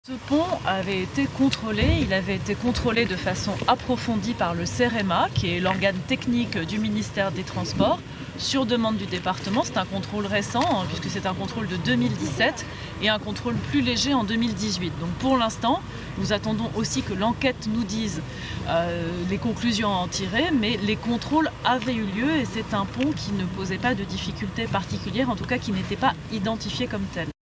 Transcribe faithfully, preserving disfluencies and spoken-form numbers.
Ce pont avait été contrôlé, il avait été contrôlé de façon approfondie par le CEREMA, qui est l'organe technique du ministère des Transports, sur demande du département. C'est un contrôle récent, hein, puisque c'est un contrôle de deux mille dix-sept et un contrôle plus léger en deux mille dix-huit. Donc pour l'instant, nous attendons aussi que l'enquête nous dise euh, les conclusions à en tirer, mais les contrôles avaient eu lieu et c'est un pont qui ne posait pas de difficultés particulières, en tout cas qui n'était pas identifié comme tel.